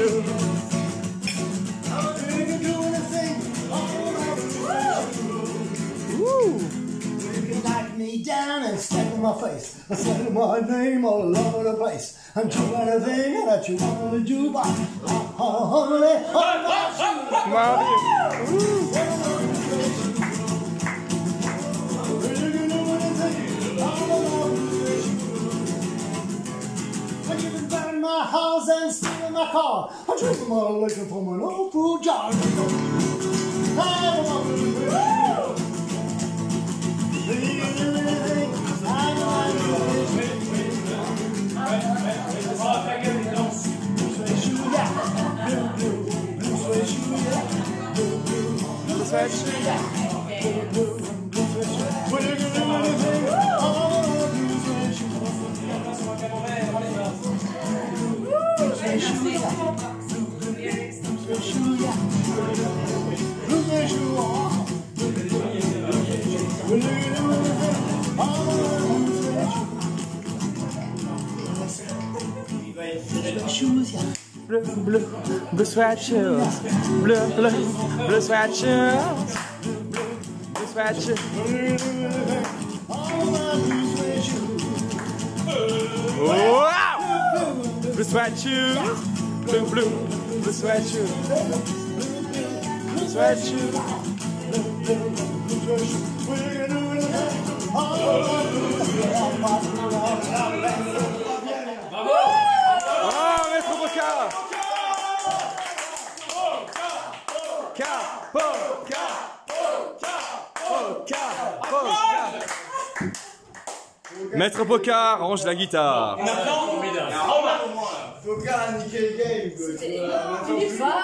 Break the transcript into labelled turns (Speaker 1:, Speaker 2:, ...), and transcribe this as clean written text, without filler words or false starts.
Speaker 1: shoes. Woo! You can knock me down and step in my face. I say my name all over the place. And do anything that you want to do, but only on my shoes. My house and stealing my car. I'm drinking my liquor from an old food jar. Bleu, bleu, bleu suede shoes. Bleu, bleu, bleu suede shoes. Bleu suede shoes. Wow! Bleu suede shoes. Bleu, bleu, bleu suede shoes. Bleu suede shoes. Oh, Maître Paucard! Maître Paucard range la guitare.
Speaker 2: Paucard a niqué le game.